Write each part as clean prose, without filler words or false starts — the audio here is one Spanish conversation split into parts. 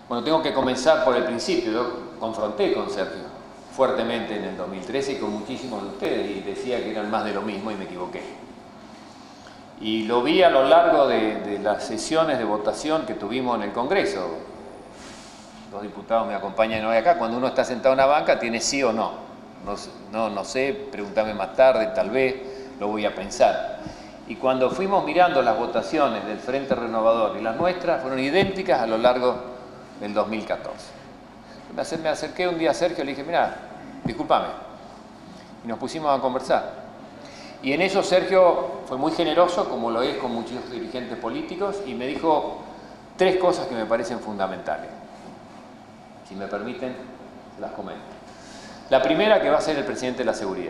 Bueno, tengo que comenzar por el principio. Yo confronté con Sergio fuertemente en el 2013 y con muchísimos de ustedes y decía que eran más de lo mismo y me equivoqué. Y lo vi a lo largo de las sesiones de votación que tuvimos en el Congreso. Los diputados me acompañan hoy acá. Cuando uno está sentado en una banca tiene sí o no. No sé, pregúntame más tarde, tal vez, lo voy a pensar. Y cuando fuimos mirando las votaciones del Frente Renovador y las nuestras, fueron idénticas a lo largo del 2014. Me acerqué un día a Sergio y le dije, mira, discúlpame. Y nos pusimos a conversar. Y en eso Sergio fue muy generoso, como lo es con muchos dirigentes políticos, y me dijo 3 cosas que me parecen fundamentales. Si me permiten, las comento. La primera, que va a ser el presidente de la seguridad.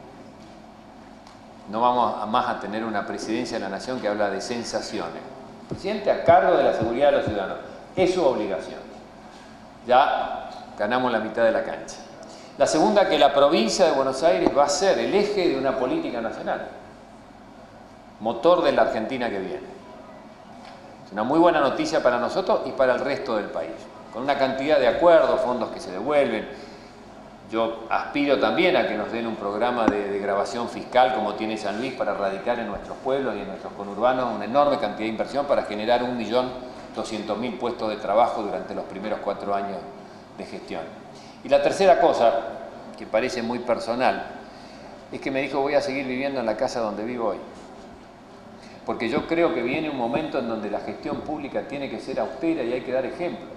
No vamos más a tener una presidencia de la nación que habla de sensaciones. El presidente a cargo de la seguridad de los ciudadanos. Es su obligación. Ya ganamos la mitad de la cancha. La segunda, que la provincia de Buenos Aires va a ser el eje de una política nacional. Motor de la Argentina que viene. Es una muy buena noticia para nosotros y para el resto del país. Con una cantidad de acuerdos, fondos que se devuelven. Yo aspiro también a que nos den un programa de grabación fiscal como tiene San Luis para radicar en nuestros pueblos y en nuestros conurbanos una enorme cantidad de inversión para generar 1.200.000 puestos de trabajo durante los primeros 4 años de gestión. Y la tercera cosa, que parece muy personal, es que me dijo voy a seguir viviendo en la casa donde vivo hoy. Porque yo creo que viene un momento en donde la gestión pública tiene que ser austera y hay que dar ejemplo.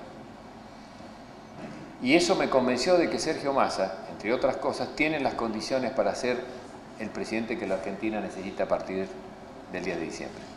Y eso me convenció de que Sergio Massa, entre otras cosas, tiene las condiciones para ser el presidente que la Argentina necesita a partir del 10 de diciembre.